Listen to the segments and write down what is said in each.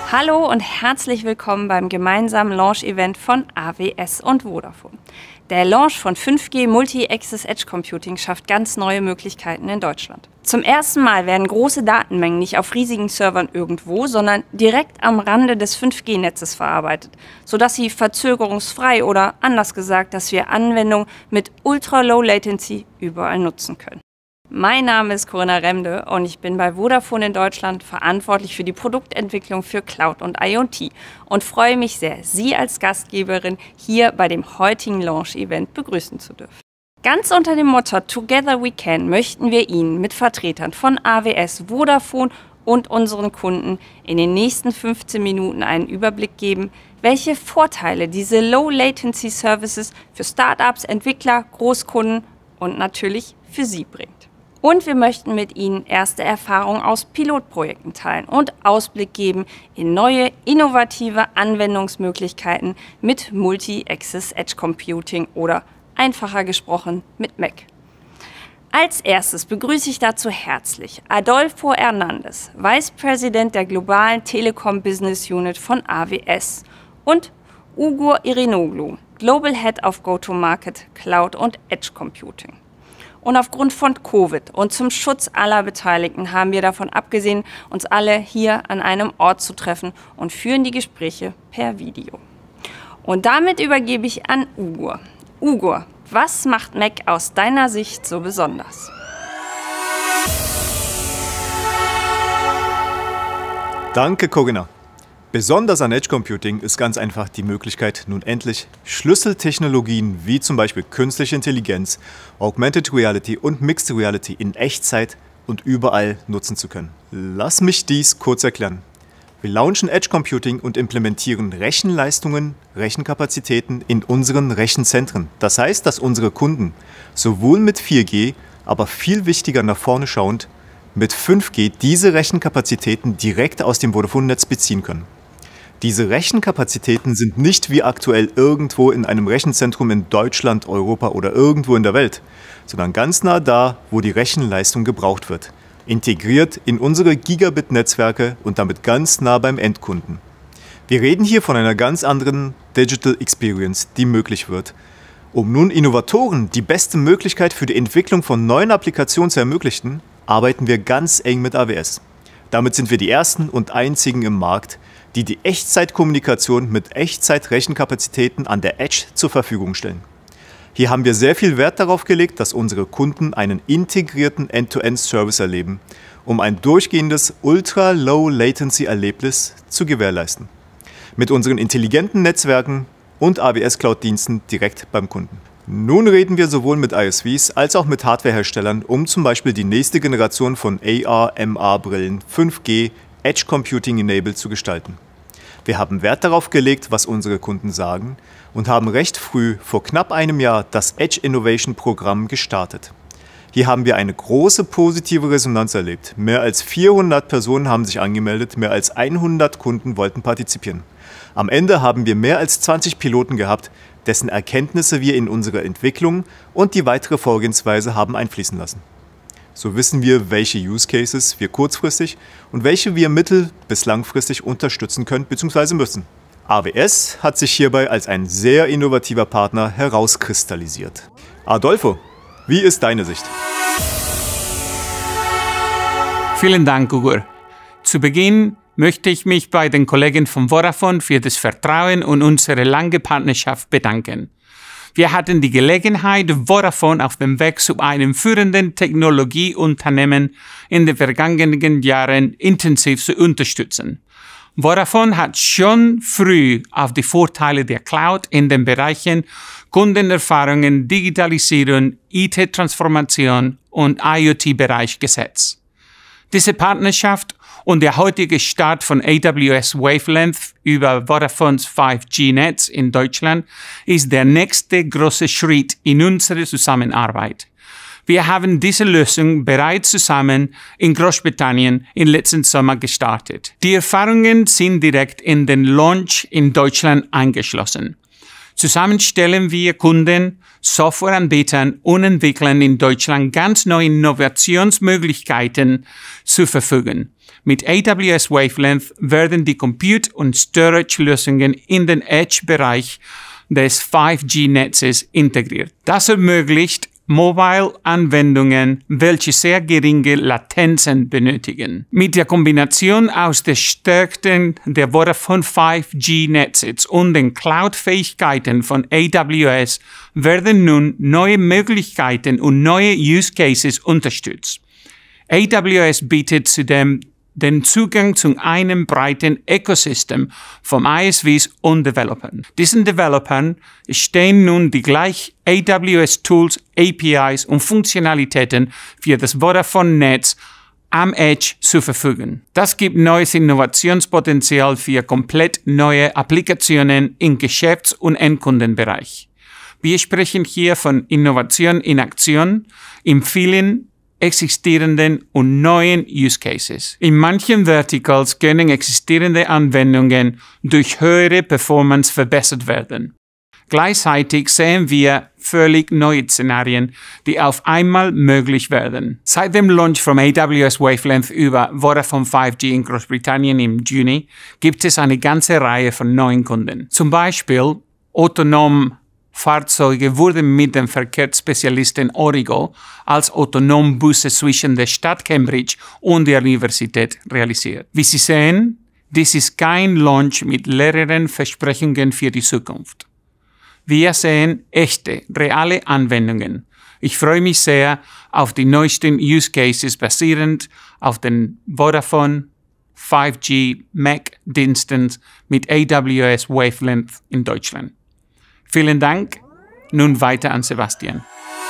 Hallo und herzlich willkommen beim gemeinsamen Launch-Event von AWS und Vodafone. Der Launch von 5G Multi-Access Edge Computing schafft ganz neue Möglichkeiten in Deutschland. Zum ersten Mal werden große Datenmengen nicht auf riesigen Servern irgendwo, sondern direkt am Rande des 5G-Netzes verarbeitet, sodass sie verzögerungsfrei oder anders gesagt, dass wir Anwendungen mit Ultra-Low-Latency überall nutzen können. Mein Name ist Corinna Remde und ich bin bei Vodafone in Deutschland verantwortlich für die Produktentwicklung für Cloud und IoT und freue mich sehr, Sie als Gastgeberin hier bei dem heutigen Launch-Event begrüßen zu dürfen. Ganz unter dem Motto Together We Can möchten wir Ihnen mit Vertretern von AWS, Vodafone und unseren Kunden in den nächsten 15 Minuten einen Überblick geben, welche Vorteile diese Low-Latency-Services für Startups, Entwickler, Großkunden und natürlich für Sie bringt. Und wir möchten mit Ihnen erste Erfahrungen aus Pilotprojekten teilen und Ausblick geben in neue, innovative Anwendungsmöglichkeiten mit Multi-Access Edge Computing oder einfacher gesprochen mit Mac. Als erstes begrüße ich dazu herzlich Adolfo Hernandez, Vice President der globalen Telekom Business Unit von AWS und Ugur Irinoglu, Global Head of Go-to-Market Cloud und Edge Computing. Und aufgrund von Covid und zum Schutz aller Beteiligten haben wir davon abgesehen, uns alle hier an einem Ort zu treffen und führen die Gespräche per Video. Und damit übergebe ich an Ugur. Ugur, was macht Mac aus deiner Sicht so besonders? Danke, Corinna. Besonders an Edge Computing ist ganz einfach die Möglichkeit, nun endlich Schlüsseltechnologien wie zum Beispiel künstliche Intelligenz, Augmented Reality und Mixed Reality in Echtzeit und überall nutzen zu können. Lass mich dies kurz erklären. Wir launchen Edge Computing und implementieren Rechenleistungen, Rechenkapazitäten in unseren Rechenzentren. Das heißt, dass unsere Kunden sowohl mit 4G, aber viel wichtiger nach vorne schauend, mit 5G diese Rechenkapazitäten direkt aus dem Vodafone-Netz beziehen können. Diese Rechenkapazitäten sind nicht wie aktuell irgendwo in einem Rechenzentrum in Deutschland, Europa oder irgendwo in der Welt, sondern ganz nah da, wo die Rechenleistung gebraucht wird, integriert in unsere Gigabit-Netzwerke und damit ganz nah beim Endkunden. Wir reden hier von einer ganz anderen Digital Experience, die möglich wird. Um nun Innovatoren die beste Möglichkeit für die Entwicklung von neuen Applikationen zu ermöglichen, arbeiten wir ganz eng mit AWS. Damit sind wir die ersten und einzigen im Markt, die die Echtzeitkommunikation mit Echtzeitrechenkapazitäten an der Edge zur Verfügung stellen. Hier haben wir sehr viel Wert darauf gelegt, dass unsere Kunden einen integrierten End-to-End-Service erleben, um ein durchgehendes Ultra-Low-Latency-Erlebnis zu gewährleisten. Mit unseren intelligenten Netzwerken und AWS-Cloud-Diensten direkt beim Kunden. Nun reden wir sowohl mit ISVs als auch mit Hardwareherstellern, um zum Beispiel die nächste Generation von AR/MR-Brillen 5G Edge Computing enabled zu gestalten. Wir haben Wert darauf gelegt, was unsere Kunden sagen und haben recht früh, vor knapp einem Jahr, das Edge Innovation Programm gestartet. Hier haben wir eine große positive Resonanz erlebt. Mehr als 400 Personen haben sich angemeldet, mehr als 100 Kunden wollten partizipieren. Am Ende haben wir mehr als 20 Piloten gehabt, dessen Erkenntnisse wir in unsere Entwicklung und die weitere Vorgehensweise haben einfließen lassen. So wissen wir, welche Use Cases wir kurzfristig und welche wir mittel- bis langfristig unterstützen können bzw. müssen. AWS hat sich hierbei als ein sehr innovativer Partner herauskristallisiert. Adolfo, wie ist deine Sicht? Vielen Dank, Ugur. Zu Beginn möchte ich mich bei den Kollegen von Vodafone für das Vertrauen und unsere lange Partnerschaft bedanken. Wir hatten die Gelegenheit, Vodafone auf dem Weg zu einem führenden Technologieunternehmen in den vergangenen Jahren intensiv zu unterstützen. Vodafone hat schon früh auf die Vorteile der Cloud in den Bereichen Kundenerfahrungen, Digitalisierung, IT-Transformation und IoT-Bereich gesetzt. Diese Partnerschaft und der heutige Start von AWS Wavelength über Vodafones 5G-Netz in Deutschland ist der nächste große Schritt in unserer Zusammenarbeit. Wir haben diese Lösung bereits zusammen in Großbritannien im letzten Sommer gestartet. Die Erfahrungen sind direkt in den Launch in Deutschland eingeschlossen. Zusammen stellen wir Kunden, Softwareanbietern und Entwicklern in Deutschland ganz neue Innovationsmöglichkeiten zur Verfügung. Mit AWS Wavelength werden die Compute- und Storage-Lösungen in den Edge-Bereich des 5G-Netzes integriert. Das ermöglicht Mobile-Anwendungen, welche sehr geringe Latenzen benötigen. Mit der Kombination aus den Stärken der Vodafone 5G-Netzes und den Cloud-Fähigkeiten von AWS werden nun neue Möglichkeiten und neue Use Cases unterstützt. AWS bietet zudem den Zugang zu einem breiten Ökosystem von ISVs und Developern. Diesen Developern stehen nun die gleich AWS-Tools, APIs und Funktionalitäten für das Vodafone-Netz am Edge zur Verfügung. Das gibt neues Innovationspotenzial für komplett neue Applikationen im Geschäfts- und Endkundenbereich. Wir sprechen hier von Innovation in Aktion in vielen existierenden und neuen Use Cases. In manchen Verticals können existierende Anwendungen durch höhere Performance verbessert werden. Gleichzeitig sehen wir völlig neue Szenarien, die auf einmal möglich werden. Seit dem Launch von AWS Wavelength über Vodafone 5G in Großbritannien im Juni gibt es eine ganze Reihe von neuen Kunden. Zum Beispiel autonom Fahrzeuge wurden mit dem Verkehrsspezialisten Origo als autonom Busse zwischen der Stadt Cambridge und der Universität realisiert. Wie Sie sehen, dies ist kein Launch mit leeren Versprechungen für die Zukunft. Wir sehen echte, reale Anwendungen. Ich freue mich sehr auf die neuesten Use Cases basierend auf den Vodafone 5G Mac-Diensten mit AWS Wavelength in Deutschland. Vielen Dank. Nun weiter an Sebastian.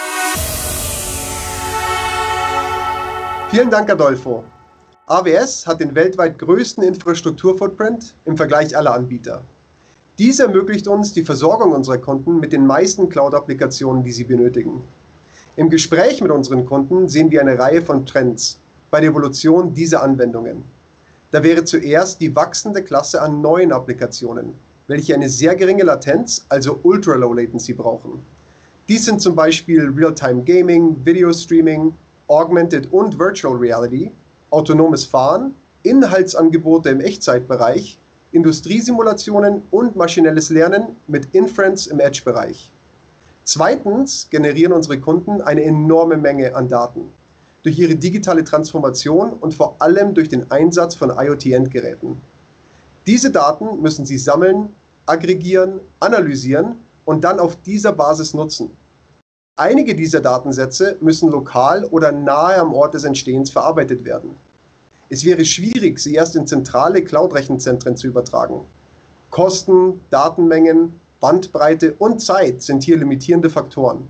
Vielen Dank, Adolfo. AWS hat den weltweit größten Infrastrukturfootprint im Vergleich aller Anbieter. Dies ermöglicht uns die Versorgung unserer Kunden mit den meisten Cloud-Applikationen, die sie benötigen. Im Gespräch mit unseren Kunden sehen wir eine Reihe von Trends bei der Evolution dieser Anwendungen. Da wäre zuerst die wachsende Klasse an neuen Applikationen, welche eine sehr geringe Latenz, also Ultra-Low Latency brauchen. Dies sind zum Beispiel Real-Time Gaming, Video-Streaming, Augmented und Virtual Reality, autonomes Fahren, Inhaltsangebote im Echtzeitbereich, Industriesimulationen und maschinelles Lernen mit Inference im Edge-Bereich. Zweitens generieren unsere Kunden eine enorme Menge an Daten durch ihre digitale Transformation und vor allem durch den Einsatz von IoT-Endgeräten. Diese Daten müssen Sie sammeln, aggregieren, analysieren und dann auf dieser Basis nutzen. Einige dieser Datensätze müssen lokal oder nahe am Ort des Entstehens verarbeitet werden. Es wäre schwierig, sie erst in zentrale Cloud-Rechenzentren zu übertragen. Kosten, Datenmengen, Bandbreite und Zeit sind hier limitierende Faktoren.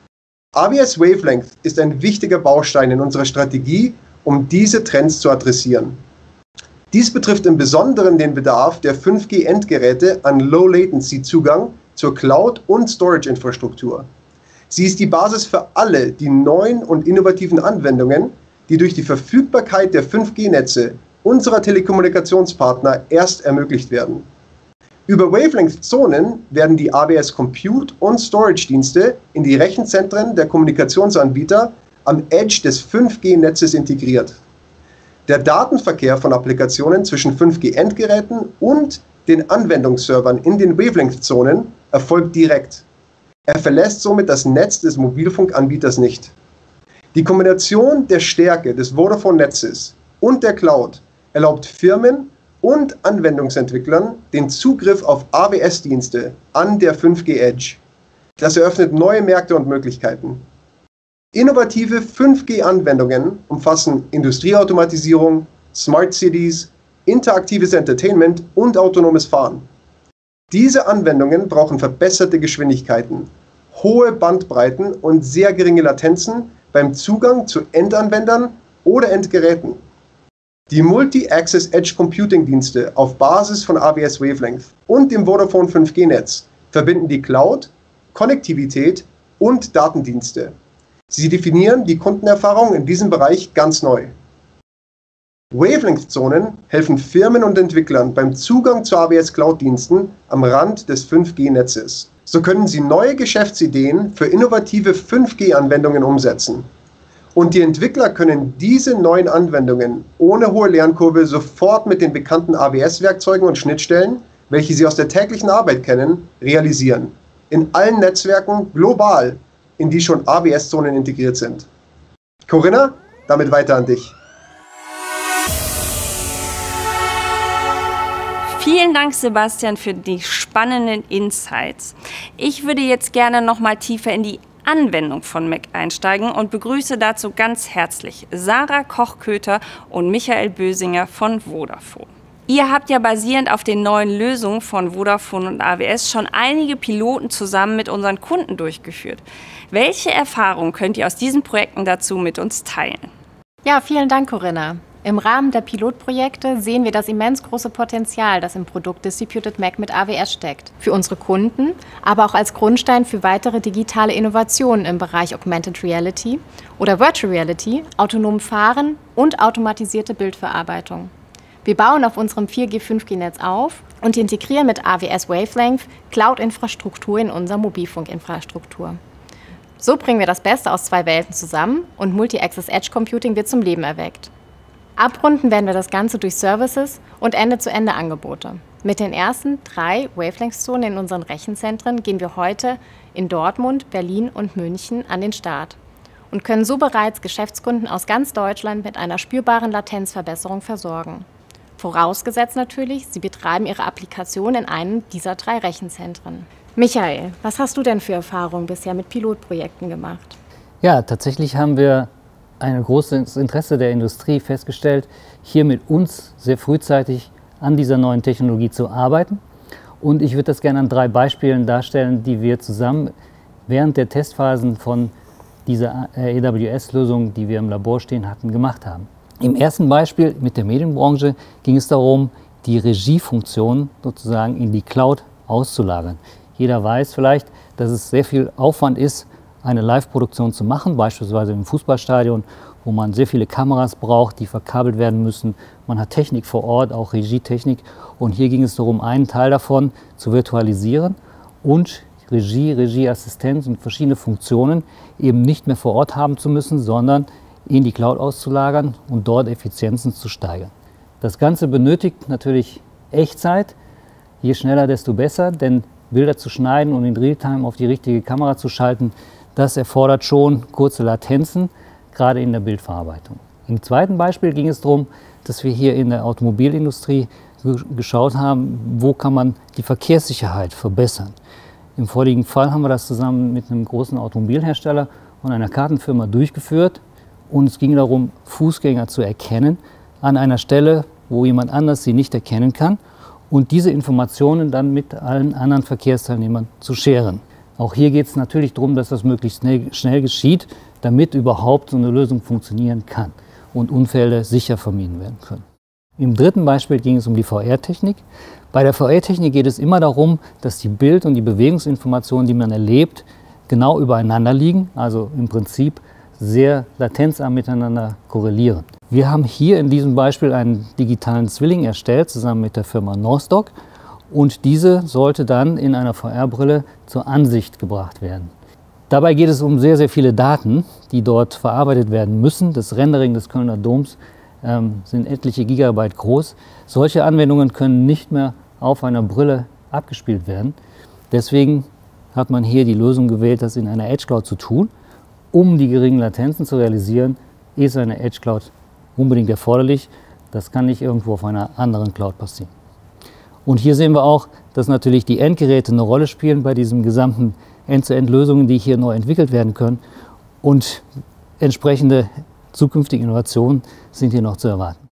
AWS Wavelength ist ein wichtiger Baustein in unserer Strategie, um diese Trends zu adressieren. Dies betrifft im Besonderen den Bedarf der 5G-Endgeräte an Low-Latency-Zugang zur Cloud- und Storage-Infrastruktur. Sie ist die Basis für alle die neuen und innovativen Anwendungen, die durch die Verfügbarkeit der 5G-Netze unserer Telekommunikationspartner erst ermöglicht werden. Über Wavelength-Zonen werden die AWS Compute- und Storage-Dienste in die Rechenzentren der Kommunikationsanbieter am Edge des 5G-Netzes integriert. Der Datenverkehr von Applikationen zwischen 5G-Endgeräten und den Anwendungsservern in den Wavelength-Zonen erfolgt direkt. Er verlässt somit das Netz des Mobilfunkanbieters nicht. Die Kombination der Stärke des Vodafone-Netzes und der Cloud erlaubt Firmen und Anwendungsentwicklern den Zugriff auf AWS-Dienste an der 5G-Edge. Das eröffnet neue Märkte und Möglichkeiten. Innovative 5G-Anwendungen umfassen Industrieautomatisierung, Smart Cities, interaktives Entertainment und autonomes Fahren. Diese Anwendungen brauchen verbesserte Geschwindigkeiten, hohe Bandbreiten und sehr geringe Latenzen beim Zugang zu Endanwendern oder Endgeräten. Die Multi-Access Edge Computing Dienste auf Basis von AWS Wavelength und dem Vodafone 5G-Netz verbinden die Cloud, Konnektivität und Datendienste. Sie definieren die Kundenerfahrung in diesem Bereich ganz neu. Wavelength-Zonen helfen Firmen und Entwicklern beim Zugang zu AWS Cloud-Diensten am Rand des 5G-Netzes. So können Sie neue Geschäftsideen für innovative 5G-Anwendungen umsetzen. Und die Entwickler können diese neuen Anwendungen ohne hohe Lernkurve sofort mit den bekannten AWS-Werkzeugen und Schnittstellen, welche Sie aus der täglichen Arbeit kennen, realisieren. In allen Netzwerken global, in die schon AWS-Zonen integriert sind. Corinna, damit weiter an dich. Vielen Dank, Sebastian, für die spannenden Insights. Ich würde jetzt gerne noch mal tiefer in die Anwendung von MEC einsteigen und begrüße dazu ganz herzlich Sarah Koch-Köter und Michael Bösinger von Vodafone. Ihr habt ja basierend auf den neuen Lösungen von Vodafone und AWS schon einige Piloten zusammen mit unseren Kunden durchgeführt. Welche Erfahrungen könnt ihr aus diesen Projekten dazu mit uns teilen? Ja, vielen Dank, Corinna. Im Rahmen der Pilotprojekte sehen wir das immens große Potenzial, das im Produkt Distributed MEC mit AWS steckt. Für unsere Kunden, aber auch als Grundstein für weitere digitale Innovationen im Bereich Augmented Reality oder Virtual Reality, autonom Fahren und automatisierte Bildverarbeitung. Wir bauen auf unserem 4G-5G-Netz auf und integrieren mit AWS Wavelength Cloud-Infrastruktur in unsere Mobilfunkinfrastruktur. So bringen wir das Beste aus zwei Welten zusammen und Multi-Access Edge Computing wird zum Leben erweckt. Abrunden werden wir das Ganze durch Services und Ende-zu-Ende-Angebote. Mit den ersten 3 Wavelength-Zonen in unseren Rechenzentren gehen wir heute in Dortmund, Berlin und München an den Start und können so bereits Geschäftskunden aus ganz Deutschland mit einer spürbaren Latenzverbesserung versorgen. Vorausgesetzt natürlich, sie betreiben ihre Applikation in einem dieser 3 Rechenzentren. Michael, was hast du denn für Erfahrungen bisher mit Pilotprojekten gemacht? Ja, tatsächlich haben wir ein großes Interesse der Industrie festgestellt, hier mit uns sehr frühzeitig an dieser neuen Technologie zu arbeiten. Und ich würde das gerne an 3 Beispielen darstellen, die wir zusammen während der Testphasen von dieser AWS-Lösung, die wir im Labor stehen hatten, gemacht haben. Im ersten Beispiel mit der Medienbranche ging es darum, die Regiefunktion sozusagen in die Cloud auszulagern. Jeder weiß vielleicht, dass es sehr viel Aufwand ist, eine Live-Produktion zu machen, beispielsweise im Fußballstadion, wo man sehr viele Kameras braucht, die verkabelt werden müssen. Man hat Technik vor Ort, auch Regietechnik. Und hier ging es darum, einen Teil davon zu virtualisieren und Regieassistenz und verschiedene Funktionen eben nicht mehr vor Ort haben zu müssen, sondern in die Cloud auszulagern und dort Effizienzen zu steigern. Das Ganze benötigt natürlich Echtzeit. Je schneller, desto besser, denn Bilder zu schneiden und in Realtime auf die richtige Kamera zu schalten, das erfordert schon kurze Latenzen, gerade in der Bildverarbeitung. Im zweiten Beispiel ging es darum, dass wir hier in der Automobilindustrie geschaut haben, wo kann man die Verkehrssicherheit verbessern. Im vorliegenden Fall haben wir das zusammen mit einem großen Automobilhersteller und einer Kartenfirma durchgeführt. Und es ging darum, Fußgänger zu erkennen an einer Stelle, wo jemand anders sie nicht erkennen kann und diese Informationen dann mit allen anderen Verkehrsteilnehmern zu scheren. Auch hier geht es natürlich darum, dass das möglichst schnell geschieht, damit überhaupt so eine Lösung funktionieren kann und Unfälle sicher vermieden werden können. Im dritten Beispiel ging es um die VR-Technik. Bei der VR-Technik geht es immer darum, dass die Bild- und die Bewegungsinformationen, die man erlebt, genau übereinander liegen, also im Prinzip sehr latenzarm miteinander korrelieren. Wir haben hier in diesem Beispiel einen digitalen Zwilling erstellt, zusammen mit der Firma Nostock. Und diese sollte dann in einer VR-Brille zur Ansicht gebracht werden. Dabei geht es um sehr, sehr viele Daten, die dort verarbeitet werden müssen. Das Rendering des Kölner Doms sind etliche Gigabyte groß. Solche Anwendungen können nicht mehr auf einer Brille abgespielt werden. Deswegen hat man hier die Lösung gewählt, das in einer Edge Cloud zu tun. Um die geringen Latenzen zu realisieren, ist eine Edge Cloud unbedingt erforderlich. Das kann nicht irgendwo auf einer anderen Cloud passieren. Und hier sehen wir auch, dass natürlich die Endgeräte eine Rolle spielen bei diesen gesamten End-zu-End-Lösungen, die hier neu entwickelt werden können. Und entsprechende zukünftige Innovationen sind hier noch zu erwarten.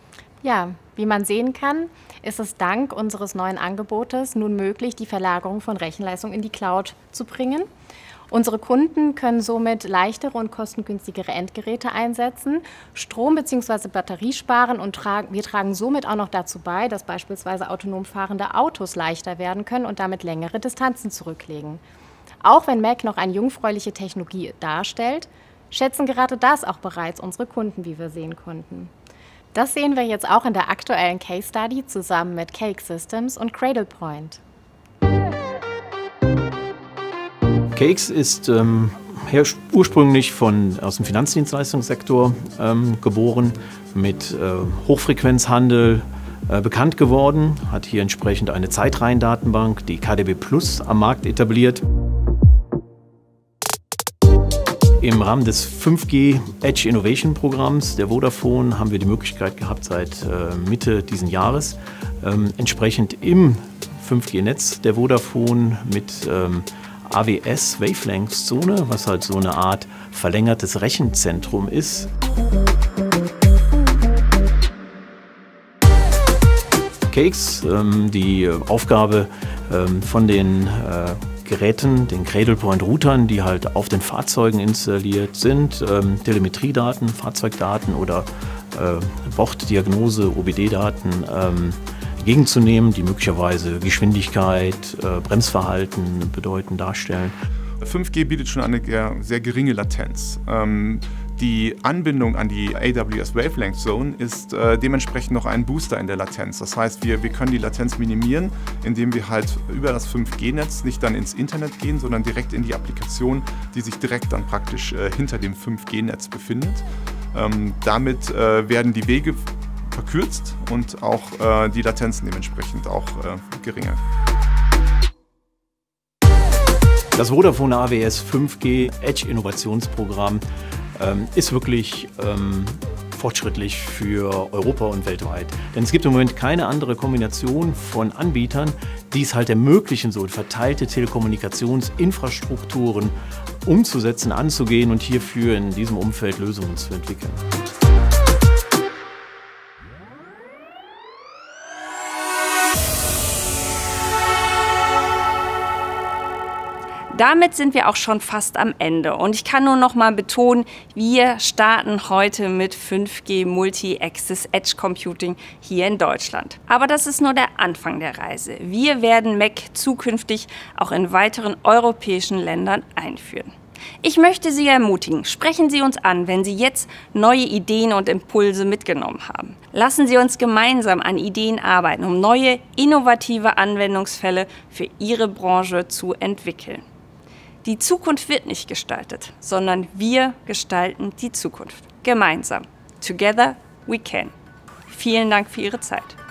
Ja, wie man sehen kann, ist es dank unseres neuen Angebotes nun möglich, die Verlagerung von Rechenleistung in die Cloud zu bringen. Unsere Kunden können somit leichtere und kostengünstigere Endgeräte einsetzen, Strom bzw. Batterie sparen und wir tragen somit auch noch dazu bei, dass beispielsweise autonom fahrende Autos leichter werden können und damit längere Distanzen zurücklegen. Auch wenn MEC noch eine jungfräuliche Technologie darstellt, schätzen gerade das auch bereits unsere Kunden, wie wir sehen konnten. Das sehen wir jetzt auch in der aktuellen Case Study zusammen mit Cake Systems und Cradlepoint. KX ist ursprünglich aus dem Finanzdienstleistungssektor geboren, mit Hochfrequenzhandel bekannt geworden, hat hier entsprechend eine Zeitreihendatenbank, die KDB Plus, am Markt etabliert. Im Rahmen des 5G Edge Innovation Programms der Vodafone haben wir die Möglichkeit gehabt, seit Mitte diesen Jahres entsprechend im 5G-Netz der Vodafone mit AWS Wavelength Zone, was halt so eine Art verlängertes Rechenzentrum ist. KX, die Aufgabe von den Geräten, den Cradlepoint-Routern, die halt auf den Fahrzeugen installiert sind, Telemetriedaten, Fahrzeugdaten oder Borddiagnose, OBD-Daten gegenzunehmen, die möglicherweise Geschwindigkeit, Bremsverhalten darstellen. 5G bietet schon eine sehr geringe Latenz. Die Anbindung an die AWS Wavelength Zone ist dementsprechend noch ein Booster in der Latenz. Das heißt, wir können die Latenz minimieren, indem wir halt über das 5G-Netz nicht dann ins Internet gehen, sondern direkt in die Applikation, die sich direkt dann praktisch hinter dem 5G-Netz befindet. Damit werden die Wege verkürzt und auch die Latenzen dementsprechend auch geringer. Das Vodafone AWS 5G Edge Innovationsprogramm ist wirklich fortschrittlich für Europa und weltweit. Denn es gibt im Moment keine andere Kombination von Anbietern, die es halt ermöglichen, so verteilte Telekommunikationsinfrastrukturen umzusetzen, anzugehen und hierfür in diesem Umfeld Lösungen zu entwickeln. Damit sind wir auch schon fast am Ende und ich kann nur noch mal betonen, wir starten heute mit 5G Multi-Access Edge Computing hier in Deutschland. Aber das ist nur der Anfang der Reise. Wir werden MEC zukünftig auch in weiteren europäischen Ländern einführen. Ich möchte Sie ermutigen, sprechen Sie uns an, wenn Sie jetzt neue Ideen und Impulse mitgenommen haben. Lassen Sie uns gemeinsam an Ideen arbeiten, um neue, innovative Anwendungsfälle für Ihre Branche zu entwickeln. Die Zukunft wird nicht gestaltet, sondern wir gestalten die Zukunft. Gemeinsam. Together we can. Vielen Dank für Ihre Zeit.